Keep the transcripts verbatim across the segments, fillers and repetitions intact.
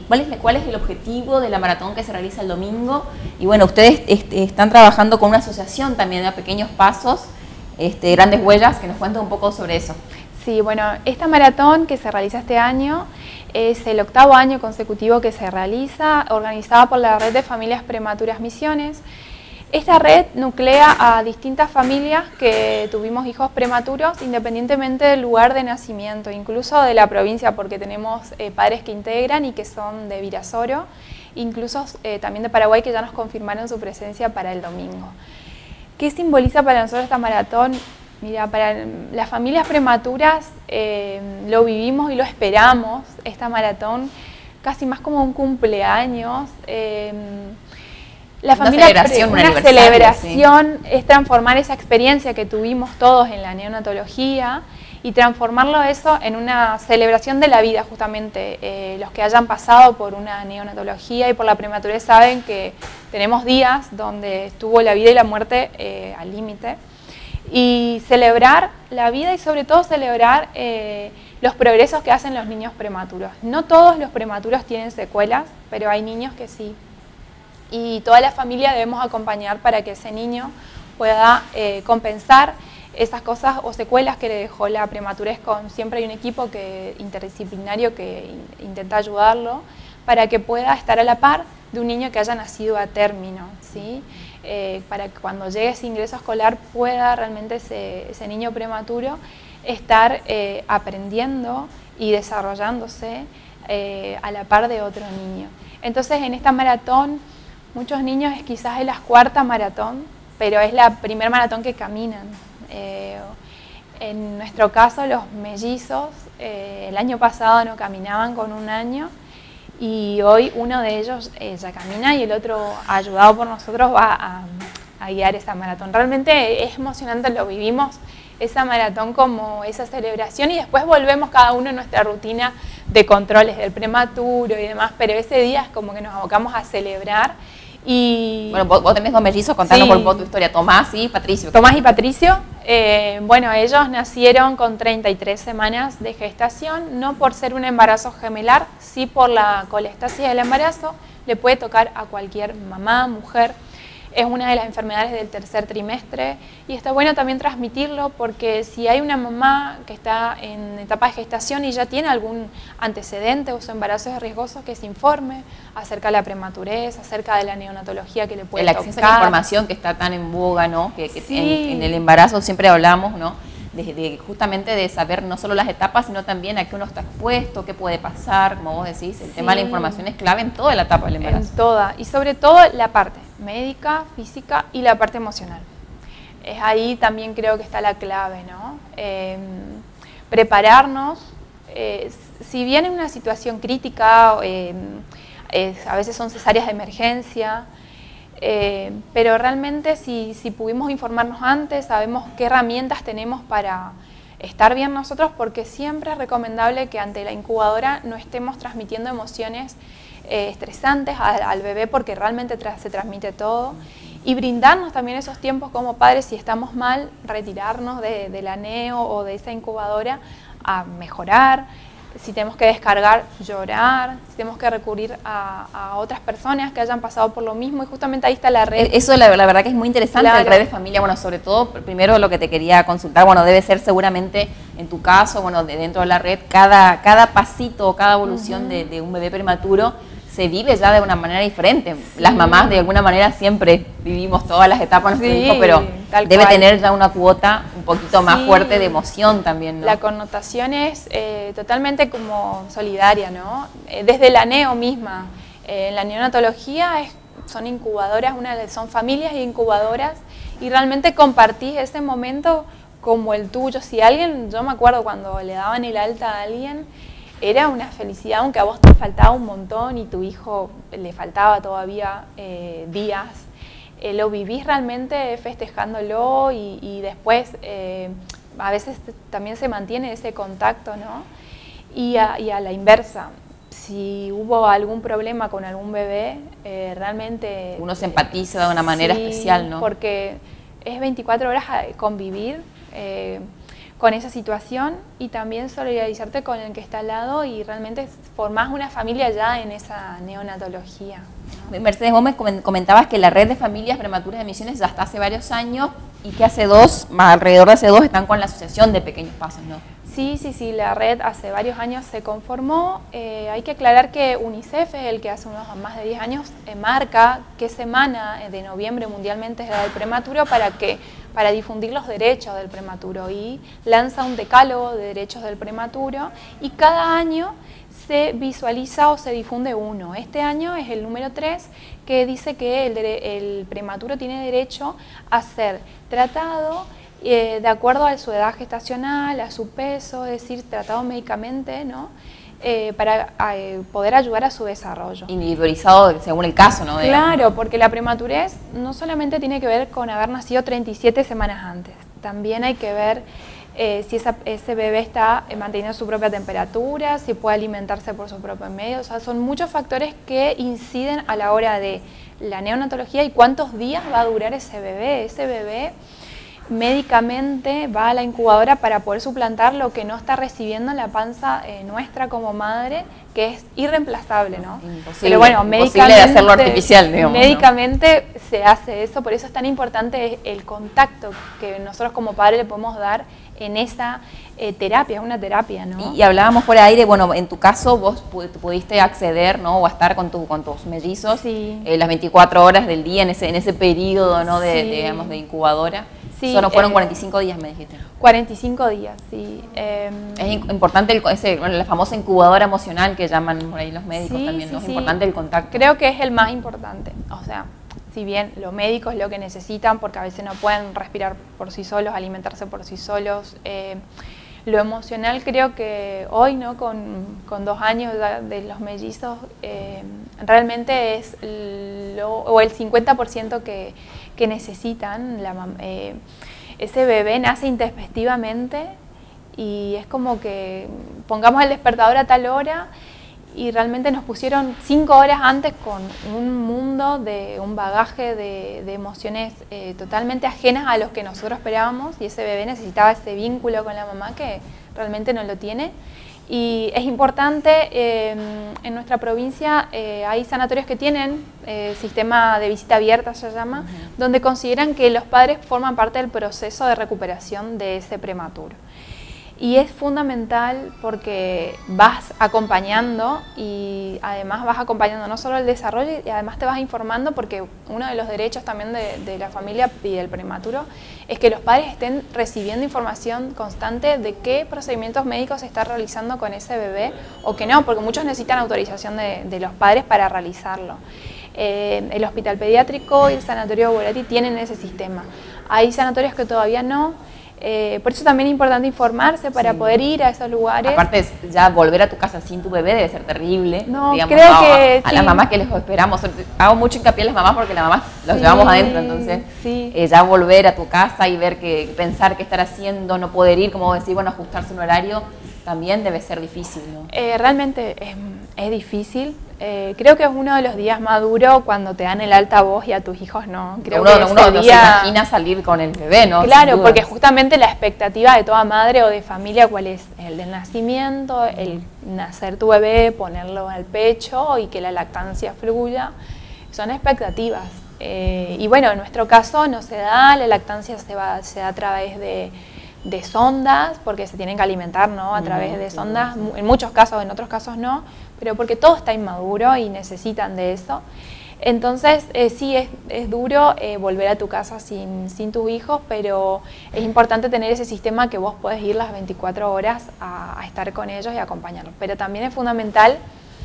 ¿cuál es, cuál es el objetivo de la maratón que se realiza el domingo? Y bueno, ustedes este, están trabajando con una asociación también de Pequeños Pasos, este, Grandes Huellas, que nos cuenten un poco sobre eso. Sí, bueno, esta maratón que se realiza este año es el octavo año consecutivo que se realiza, organizada por la Red de Familias Prematuras Misiones. Esta red nuclea a distintas familias que tuvimos hijos prematuros independientemente del lugar de nacimiento, incluso de la provincia, porque tenemos eh, padres que integran y que son de Virasoro, incluso eh, también de Paraguay, que ya nos confirmaron su presencia para el domingo. ¿Qué simboliza para nosotros esta maratón? Mira, para las familias prematuras eh, lo vivimos y lo esperamos, esta maratón, casi más como un cumpleaños. Eh, la una familia celebración, pre, un una celebración sí. es transformar esa experiencia que tuvimos todos en la neonatología y transformarlo eso en una celebración de la vida, justamente. Eh, los que hayan pasado por una neonatología y por la prematurez saben que tenemos días donde estuvo la vida y la muerte eh, al límite. Y celebrar la vida y sobre todo celebrar eh, los progresos que hacen los niños prematuros. No todos los prematuros tienen secuelas, pero hay niños que sí. Y toda la familia debemos acompañar para que ese niño pueda eh, compensar esas cosas o secuelas que le dejó la prematurez. Con, siempre hay un equipo que, interdisciplinario que in, intenta ayudarlo para que pueda estar a la par de un niño que haya nacido a término, ¿sí? Eh, para que cuando llegue ese ingreso escolar pueda realmente ese, ese niño prematuro estar eh, aprendiendo y desarrollándose eh, a la par de otro niño. Entonces en esta maratón, muchos niños es quizás es la cuarta maratón, pero es la primer maratón que caminan. Eh, en nuestro caso los mellizos eh, el año pasado no caminaban con un año, y hoy uno de ellos eh, ya camina y el otro, ayudado por nosotros, va a, a guiar esa maratón. Realmente es emocionante, lo vivimos, esa maratón como esa celebración, y después volvemos cada uno en nuestra rutina de controles del prematuro y demás, pero ese día es como que nos abocamos a celebrar. Y bueno, vos, vos tenés dos mellizos, contanos sí, por un poco tu historia, Tomás y Patricio. Tomás y Patricio, eh, bueno, ellos nacieron con treinta y tres semanas de gestación, no por ser un embarazo gemelar, sí por la colestasis del embarazo, le puede tocar a cualquier mamá, mujer. Es una de las enfermedades del tercer trimestre y está bueno también transmitirlo, porque si hay una mamá que está en etapa de gestación y ya tiene algún antecedente o su embarazo es riesgoso, que se informe acerca de la prematurez, acerca de la neonatología que le puede tocar. El acceso a la información que está tan en boga, ¿no? Que, que sí. en, en el embarazo siempre hablamos, ¿no? De, de, justamente de saber no solo las etapas, sino también a qué uno está expuesto, qué puede pasar, como vos decís, el sí. tema de la información es clave en toda la etapa del embarazo. En toda, y sobre todo la parte médica, física y la parte emocional. Es ahí también creo que está la clave, ¿no? Eh, prepararnos, eh, si bien en una situación crítica, eh, eh, a veces son cesáreas de emergencia, Eh, pero realmente si, si pudimos informarnos antes, sabemos qué herramientas tenemos para estar bien nosotros, porque siempre es recomendable que ante la incubadora no estemos transmitiendo emociones eh, estresantes al, al bebé, porque realmente tra se transmite todo, y brindarnos también esos tiempos como padres, si estamos mal, retirarnos de, de la neo o de esa incubadora a mejorar. Si tenemos que descargar, llorar, si tenemos que recurrir a, a otras personas que hayan pasado por lo mismo, y justamente ahí está la red. Eso la, la verdad que es muy interesante, claro. El Red de Familia, bueno, sobre todo, primero lo que te quería consultar, bueno, debe ser seguramente en tu caso, bueno, de dentro de la red, cada, cada pasito, cada evolución uh-huh. de, de un bebé prematuro se vive ya de una manera diferente. Sí. Las mamás de alguna manera siempre vivimos todas las etapas de nuestro sí, hijo, pero debe cual. tener ya una cuota un poquito sí. más fuerte de emoción también, ¿no? La connotación es eh, totalmente como solidaria, ¿no? Eh, desde la neo misma, eh, la neonatología es, son incubadoras, una de, son familias e incubadoras, y realmente compartís ese momento como el tuyo. Si alguien, yo me acuerdo cuando le daban el alta a alguien, era una felicidad, aunque a vos te faltaba un montón y tu hijo le faltaba todavía eh, días. Eh, lo vivís realmente festejándolo, y, y después eh, a veces también se mantiene ese contacto, ¿no? Y a, y a la inversa, si hubo algún problema con algún bebé, eh, realmente... Uno se empatiza de una manera sí, especial, ¿no? Porque es veinticuatro horas a convivir, eh, con esa situación y también solidarizarte con el que está al lado y realmente formás una familia ya en esa neonatología. Mercedes, vos me comentabas que la red de familias prematuras de Misiones ya está hace varios años y que hace dos, más alrededor de hace dos, están con la Asociación de Pequeños Pasos, ¿no? Sí, sí, sí, la red hace varios años se conformó. Eh, hay que aclarar que UNICEF es el que hace unos más de diez años eh, marca qué semana de noviembre mundialmente es la del prematuro para que para difundir los derechos del prematuro y lanza un decálogo de derechos del prematuro y cada año se visualiza o se difunde uno. Este año es el número tres que dice que el, el prematuro tiene derecho a ser tratado eh, de acuerdo a su edad gestacional, a su peso, es decir, tratado médicamente, ¿no? Eh, para eh, poder ayudar a su desarrollo. Individualizado según el caso, ¿no? Claro, porque la prematurez no solamente tiene que ver con haber nacido treinta y siete semanas antes, también hay que ver eh, si esa, ese bebé está manteniendo su propia temperatura, si puede alimentarse por sus propios medios, o sea, son muchos factores que inciden a la hora de la neonatología y cuántos días va a durar ese bebé. Ese bebé médicamente va a la incubadora para poder suplantar lo que no está recibiendo en la panza eh, nuestra como madre, que es irreemplazable, ¿no? Imposible, pero bueno, imposible de hacerlo artificial, digamos, médicamente ¿no? se hace eso, por eso es tan importante el contacto que nosotros como padres le podemos dar en esa eh, terapia, es una terapia, ¿no? Y, y hablábamos fuera de aire, bueno, en tu caso vos pudiste acceder, ¿no? O a estar con, tu, con tus mellizos sí. eh, las veinticuatro horas del día en ese, en ese periodo, ¿no? De, sí. de, digamos, de incubadora. Sí, Solo fueron eh, cuarenta y cinco días, me dijiste. cuarenta y cinco días, sí. Eh, es importante el, ese, la famosa incubadora emocional que llaman por ahí los médicos sí, también, sí, ¿no? Es sí. importante el contacto. Creo que es el más importante, o sea, si bien los médicos lo que necesitan, porque a veces no pueden respirar por sí solos, alimentarse por sí solos, eh, lo emocional creo que hoy, ¿no? con, con dos años de los mellizos, eh, realmente es lo, o el cincuenta por ciento que, que necesitan. La, eh, ese bebé nace intempestivamente y es como que pongamos el despertador a tal hora y realmente nos pusieron cinco horas antes con un mundo de un bagaje de, de emociones eh, totalmente ajenas a los que nosotros esperábamos y ese bebé necesitaba ese vínculo con la mamá que realmente no lo tiene. Y es importante, eh, en nuestra provincia eh, hay sanatorios que tienen eh, sistema de visita abierta, se llama, uh-huh. donde consideran que los padres forman parte del proceso de recuperación de ese prematuro. Y es fundamental porque vas acompañando y además vas acompañando no solo el desarrollo y además te vas informando porque uno de los derechos también de, de la familia y del prematuro es que los padres estén recibiendo información constante de qué procedimientos médicos se está realizando con ese bebé o que no, porque muchos necesitan autorización de, de los padres para realizarlo. Eh, el hospital pediátrico y el sanatorio Volati tienen ese sistema. Hay sanatorios que todavía no. Eh, por eso también es importante informarse para sí. poder ir a esos lugares. Aparte, ya volver a tu casa sin tu bebé debe ser terrible. No, digamos, creo no, que a, a sí. las mamás que les esperamos. Hago mucho hincapié en las mamás porque las mamás los sí, llevamos adentro. Entonces, sí. eh, ya volver a tu casa y ver que pensar qué estar haciendo, no poder ir, como decir, bueno, ajustarse un horario, también debe ser difícil, ¿no? Eh, realmente es, es difícil. Eh, creo que es uno de los días más duros cuando te dan el alta voz y a tus hijos no. Creo uno que uno no día... se imagina salir con el bebé, ¿no? Claro, porque justamente la expectativa de toda madre o de familia, ¿cuál es? El del nacimiento, el nacer tu bebé, ponerlo al pecho y que la lactancia fluya. Son expectativas. Eh, y bueno, en nuestro caso no se da, la lactancia se, va, se da a través de... de sondas, porque se tienen que alimentar, ¿no? A través de sondas, en muchos casos, en otros casos no, pero porque todo está inmaduro y necesitan de eso. Entonces, eh, sí, es, es duro eh, volver a tu casa sin, sin tus hijos, pero es importante tener ese sistema que vos podés ir las veinticuatro horas a, a estar con ellos y acompañarlos. Pero también es fundamental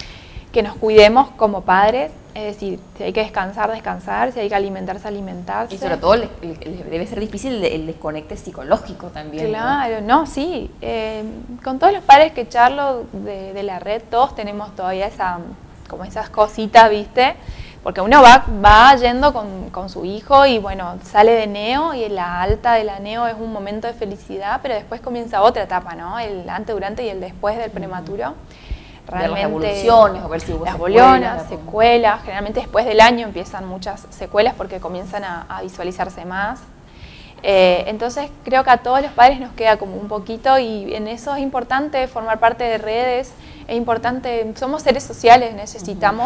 que nos cuidemos como padres, es decir, si hay que descansar, descansar, si hay que alimentarse, alimentarse. Y sobre todo les, les debe ser difícil el desconecte psicológico también. Claro, no, no sí. Eh, con todos los padres que charlo de, de la red, todos tenemos todavía esa, como esas cositas, ¿viste? Porque uno va, va yendo con, con su hijo y bueno, sale de neo y la alta de la neo es un momento de felicidad, pero después comienza otra etapa, ¿no? El antes, durante y el después del prematuro. Realmente, las evoluciones, o ver si hubo las secuelas, evoluciones, secuelas, generalmente después del año empiezan muchas secuelas porque comienzan a, a visualizarse más. Eh, entonces creo que a todos los padres nos queda como un poquito y en eso es importante formar parte de redes, es importante, somos seres sociales, necesitamos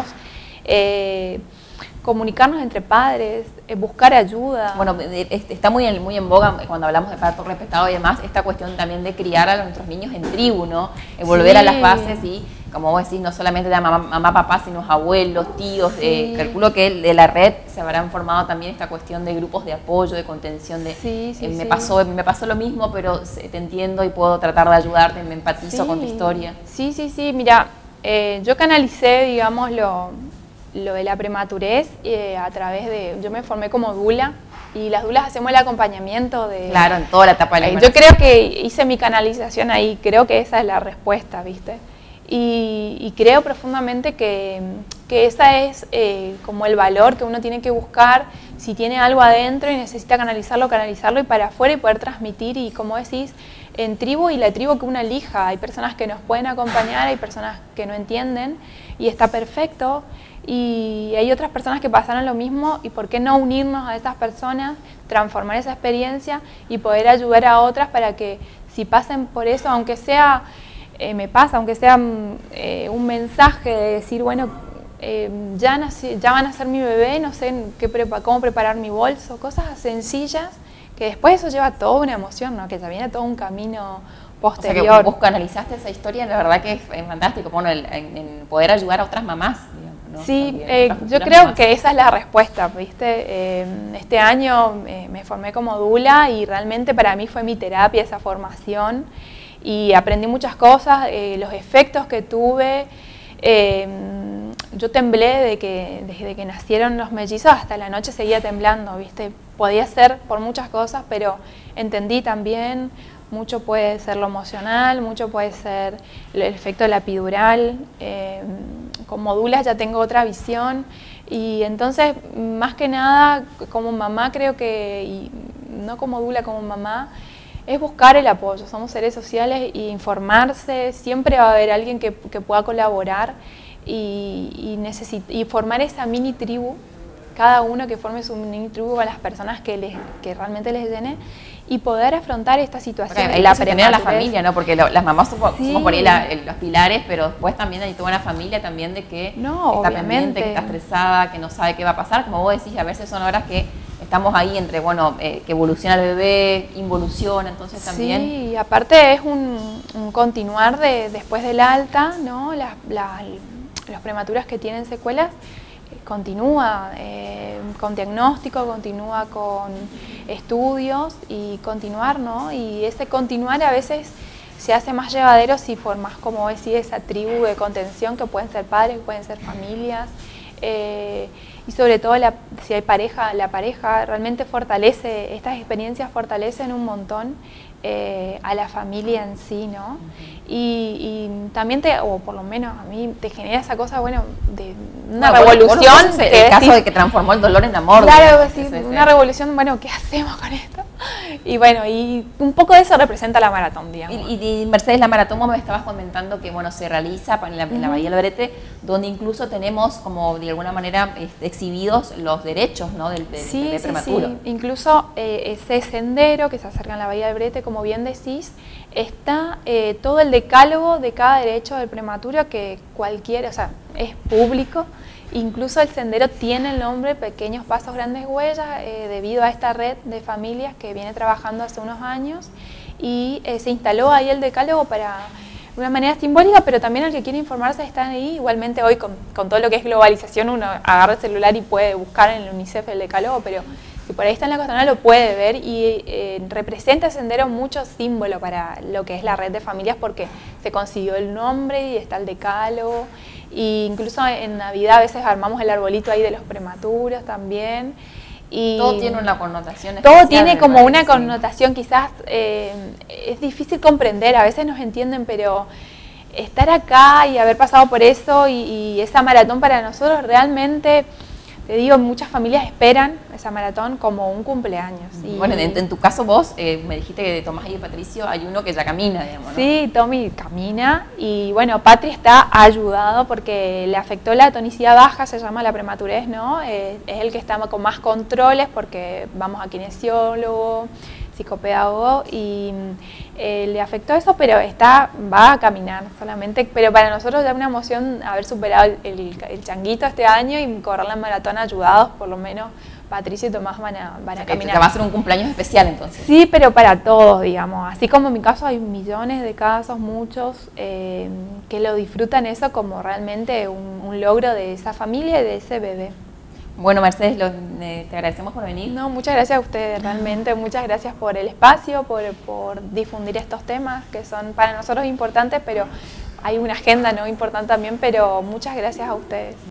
eh, comunicarnos entre padres, eh, buscar ayuda. Bueno, está muy en, muy en boga cuando hablamos de parto respetado y demás, esta cuestión también de criar a nuestros niños en tribu, ¿no? Eh, volver sí. a las bases y, como vos decís, no solamente de mamá, mamá papá, sino abuelos, tíos. Sí. Eh, calculo que de la red se habrán formado también esta cuestión de grupos de apoyo, de contención, de sí, sí, eh, me, sí. pasó, me pasó lo mismo, pero te entiendo y puedo tratar de ayudarte, me empatizo sí. con tu historia. Sí, sí, sí, mira, eh, yo canalicé, digamos, lo, lo de la prematurez eh, a través de, yo me formé como dula y las dulas hacemos el acompañamiento de... Claro, en toda la etapa de la eh, Yo creo que hice mi canalización ahí, creo que esa es la respuesta, ¿viste? Y, y creo profundamente que, que esa es eh, como el valor que uno tiene que buscar si tiene algo adentro y necesita canalizarlo, canalizarlo y para afuera y poder transmitir y como decís, en tribu y la tribu que uno elija. Hay personas que nos pueden acompañar, hay personas que no entienden y está perfecto y hay otras personas que pasaron lo mismo y por qué no unirnos a esas personas, transformar esa experiencia y poder ayudar a otras para que si pasen por eso, aunque sea... Eh, me pasa, aunque sea eh, un mensaje de decir, bueno, eh, ya, nací, ya van a ser mi bebé, no sé qué prepa cómo preparar mi bolso, cosas sencillas, que después eso lleva toda una emoción, ¿no? Que ya viene todo un camino posterior. O sea que vos canalizaste esa historia, la verdad que es fantástico, bueno, el, en, en poder ayudar a otras mamás, digamos, ¿no? Sí, También, eh, yo creo mamás. que esa es la respuesta, ¿viste? Eh, este año eh, me formé como dula y realmente para mí fue mi terapia esa formación. Y aprendí muchas cosas, eh, los efectos que tuve, eh, yo temblé de que, desde que nacieron los mellizos hasta la noche seguía temblando, ¿viste? Podía ser por muchas cosas, pero entendí también, mucho puede ser lo emocional, mucho puede ser el efecto de la epidural, eh, como dula ya tengo otra visión y entonces más que nada como mamá creo que, y no como dula, como mamá, es buscar el apoyo, somos seres sociales y informarse, siempre va a haber alguien que, que pueda colaborar y, y, necesit y formar esa mini tribu, cada uno que forme su mini tribu con las personas que, les, que realmente les llene y poder afrontar esta situación. Porque la tener la familia, ¿no? Porque lo, las mamás somos, sí. somos por ahí la, el, los pilares, pero después también hay toda una familia también de que no, está obviamente. pendiente, que está estresada, que no sabe qué va a pasar, como vos decís, a veces son horas que estamos ahí entre, bueno, eh, que evoluciona el bebé, involuciona, entonces también... Sí, aparte es un, un continuar de, después del alta, ¿no? Las, las, los prematuras que tienen secuelas, eh, continúa eh, con diagnóstico, continúa con estudios y continuar, ¿no? Y ese continuar a veces se hace más llevadero si formas, como decís, esa tribu de contención que pueden ser padres, pueden ser familias, eh, y sobre todo la, si hay pareja, la pareja realmente fortalece, estas experiencias fortalecen un montón eh, a la familia en sí, ¿no? Uh-huh. y, y también te, o por lo menos a mí, te genera esa cosa, bueno, de una bueno, revolución. Vos, vos el decís, caso de que transformó el dolor en amor. Claro, ¿no? sí, sí, sí, una sí. revolución, bueno, ¿qué hacemos con esto? Y bueno, y un poco de eso representa la maratón, digamos. Y, y, y Mercedes, la maratón, me estabas comentando que, bueno, se realiza en la, en la Bahía del Brete, donde incluso tenemos, como de alguna manera, este, exhibidos los derechos, ¿no? del, del sí, bebé sí, prematuro. Sí. Incluso eh, ese sendero que se acerca en la Bahía del Brete, como bien decís, está eh, todo el decálogo de cada derecho del prematuro que cualquiera, o sea, es público. Incluso el sendero tiene el nombre Pequeños Pasos, Grandes Huellas, eh, debido a esta red de familias que viene trabajando hace unos años y eh, se instaló ahí el decálogo para de una manera simbólica, pero también el que quiere informarse está ahí. Igualmente hoy con, con todo lo que es globalización uno agarra el celular y puede buscar en el UNICEF el decálogo, pero si por ahí está en la Costanera lo puede ver y eh, representa el sendero mucho símbolo para lo que es la red de familias porque se consiguió el nombre y está el decálogo. Y incluso en Navidad a veces armamos el arbolito ahí de los prematuros también. Y todo tiene una connotación todo especial. tiene como parece, una sí. connotación quizás, eh, es difícil comprender, a veces nos entienden, pero estar acá y haber pasado por eso y, y esa maratón para nosotros realmente te digo, muchas familias esperan esa maratón como un cumpleaños. Y bueno, en, en tu caso vos eh, me dijiste que de Tomás y de Patricio hay uno que ya camina, digamos, ¿no? Sí, Tommy camina y bueno, Patri está ayudado porque le afectó la tonicidad baja, se llama la prematurez, ¿no? Eh, es el que está con más controles porque vamos a kinesiólogo, psicopedagogo y eh, le afectó eso, pero está, va a caminar solamente, pero para nosotros ya es una emoción haber superado el, el, el changuito este año y correr la maratón ayudados, por lo menos Patricio y Tomás van a, van a caminar. Te va a ser un cumpleaños especial entonces. Sí, pero para todos, digamos, así como en mi caso hay millones de casos, muchos, eh, que lo disfrutan eso como realmente un, un logro de esa familia y de ese bebé. Bueno, Mercedes, lo, eh, te agradecemos por venir. No, muchas gracias a ustedes, realmente, muchas gracias por el espacio, por, por difundir estos temas que son para nosotros importantes, pero hay una agenda no importante también, pero muchas gracias a ustedes.